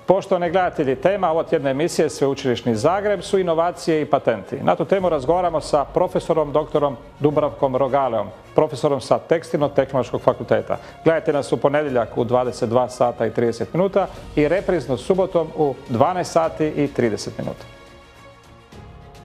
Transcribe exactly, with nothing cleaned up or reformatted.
Poštovani gledatelji, tema ovo tjedne emisije Sveučilišni Zagreb su inovacije i patenti. Na tu temu razgovaramo sa profesorom doktorom Dubravkom Rogaleom, profesorom sa Tekstilno-tehnološkog fakulteta. Gledajte nas u ponedjeljak u dvadeset dva sata i trideset minuta i reprizno subotom u dvanaest sati i trideset minuta.